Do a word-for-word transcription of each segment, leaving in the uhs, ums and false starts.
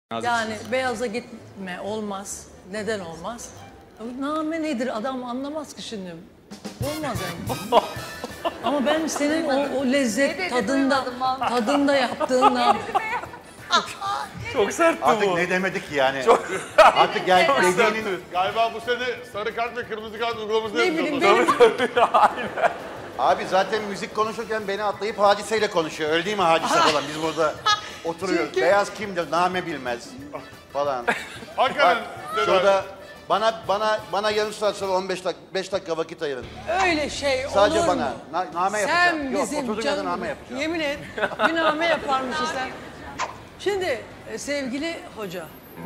Yani beyaza gitme olmaz. Neden olmaz? Name nedir? Adam anlamaz ki şimdi. Olmaz yani. Ama ben senin o, o lezzet tadında tadında yaptığından... Çok sertti Artık bu. ne demedik ki yani. Çok... Artık gel dediğinin... Galiba bu sene sarı kart ve kırmızı kart uygulaması Ne bileyim benim... Abi zaten müzik konuşurken beni atlayıp Hadise'yle konuşuyor. Öyle değil mi Hadise falan? Biz burada oturuyoruz. Çünkü- Beyaz kimdir? Name bilmez falan. Hakikaten Bak, şurada bana bana bana yarım saat sonra on beş dakika beş dakika vakit ayırın. Öyle şey Sadece olur bana. mu? Na, name Sen yapacağım. Yok, bizim oturduğum yerde canım... name yapacağım. Yemin et, bir name yaparmışsın sen. Şimdi e, sevgili hoca,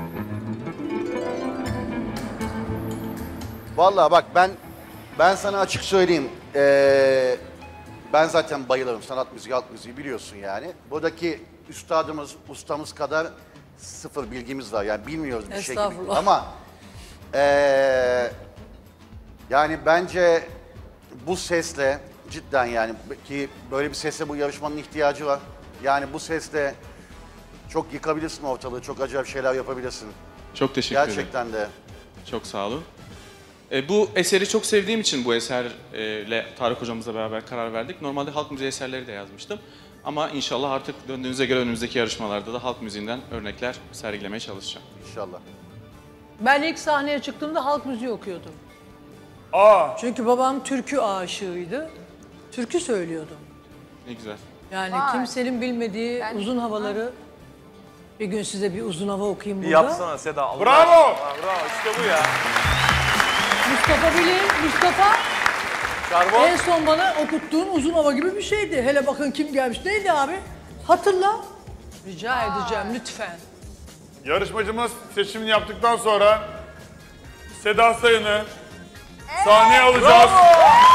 Vallahi bak ben ben sana açık söyleyeyim. Ee, ben zaten bayılırım sanat müziği, halk müziği biliyorsun yani. Buradaki üstadımız, ustamız kadar sıfır bilgimiz var. Yani bilmiyoruz bir şey gibi. Estağfurullah. Ama ee, yani bence bu sesle cidden yani ki böyle bir sesle bu yarışmanın ihtiyacı var. Yani bu sesle çok yıkabilirsin ortalığı, çok acayip şeyler yapabilirsin. Çok teşekkür ederim. Gerçekten de. Çok sağ olun. E, bu eseri çok sevdiğim için bu eserle Tarık hocamızla beraber karar verdik. Normalde halk müziği eserleri de yazmıştım. Ama inşallah artık döndüğünüze göre önümüzdeki yarışmalarda da halk müziğinden örnekler sergilemeye çalışacağım. İnşallah. ben ilk sahneye çıktığımda halk müziği okuyordum. Aa, Çünkü babam türkü aşığıydı. Türkü söylüyordum. Ne güzel. Yani kimsenin bilmediği uzun havaları... Bir gün size bir uzun hava okuyayım Bir burada. yapsana Seda. Allah bravo! aşkına. Bravo işte bu ya. Mustafa bilir, Mustafa Karbon. en son bana okuttuğun uzun hava gibi bir şeydi. Hele bakın kim gelmiş. Neydi abi? Hatırla. Rica edeceğim lütfen. Yarışmacımız seçimini yaptıktan sonra Seda Sayan'ı sahneye alacağız.